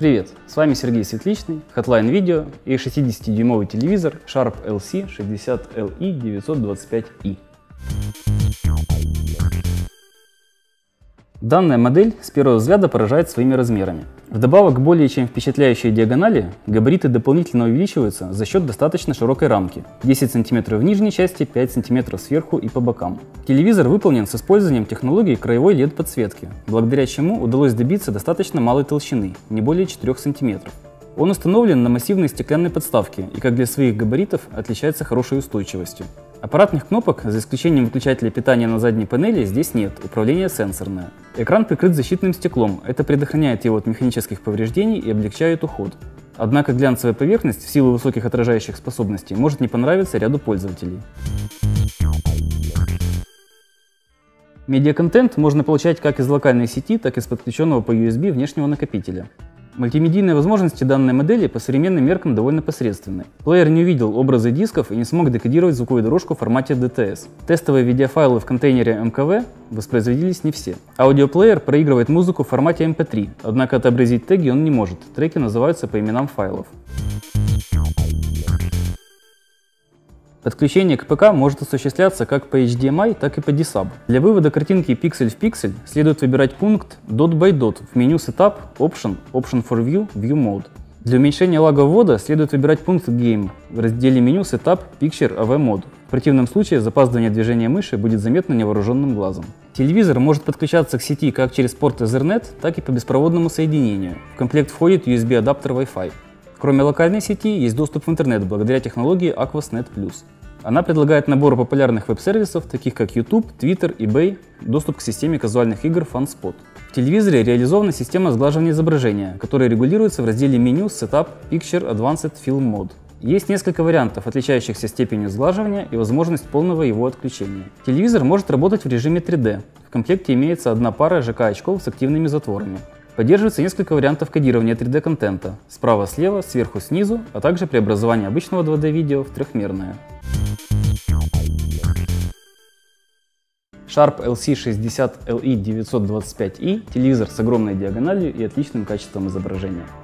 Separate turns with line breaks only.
Привет, с вами Сергей Светличный, Hotline Video и 60-дюймовый телевизор Sharp LC60LE925i. Данная модель с первого взгляда поражает своими размерами. Вдобавок к более чем впечатляющей диагонали, габариты дополнительно увеличиваются за счет достаточно широкой рамки – 10 см в нижней части, 5 см сверху и по бокам. Телевизор выполнен с использованием технологии краевой LED-подсветки, благодаря чему удалось добиться достаточно малой толщины – не более 4 см. Он установлен на массивной стеклянной подставке и, как для своих габаритов, отличается хорошей устойчивостью. Аппаратных кнопок, за исключением выключателя питания на задней панели, здесь нет, управление сенсорное. Экран прикрыт защитным стеклом, это предохраняет его от механических повреждений и облегчает уход. Однако глянцевая поверхность в силу высоких отражающих способностей может не понравиться ряду пользователей. Медиаконтент можно получать как из локальной сети, так и из подключенного по USB внешнего накопителя. Мультимедийные возможности данной модели по современным меркам довольно посредственны. Плеер не увидел образы дисков и не смог декодировать звуковую дорожку в формате DTS. Тестовые видеофайлы в контейнере МКВ воспроизводились не все. Аудиоплеер проигрывает музыку в формате MP3, однако отобразить теги он не может, треки называются по именам файлов. Подключение к ПК может осуществляться как по HDMI, так и по DSAB. Для вывода картинки пиксель в пиксель следует выбирать пункт Dot by Dot в меню Setup, Option, Option for View, View Mode. Для уменьшения лага ввода следует выбирать пункт Game в разделе меню Setup, Picture, AV Mode. В противном случае запаздывание движения мыши будет заметно невооруженным глазом. Телевизор может подключаться к сети как через порт Ethernet, так и по беспроводному соединению. В комплект входит USB-адаптер Wi-Fi. Кроме локальной сети, есть доступ в интернет благодаря технологии AquasNet+. Она предлагает набор популярных веб-сервисов, таких как YouTube, Twitter, eBay, доступ к системе казуальных игр FunSpot. В телевизоре реализована система сглаживания изображения, которая регулируется в разделе меню Setup, Picture, Advanced Film Mode. Есть несколько вариантов, отличающихся степенью сглаживания и возможность полного его отключения. Телевизор может работать в режиме 3D. В комплекте имеется одна пара ЖК-очков с активными затворами. Поддерживается несколько вариантов кодирования 3D-контента – справа-слева, сверху-снизу, а также преобразование обычного 2D-видео в трехмерное. Sharp LC60LE925i – телевизор с огромной диагональю и отличным качеством изображения.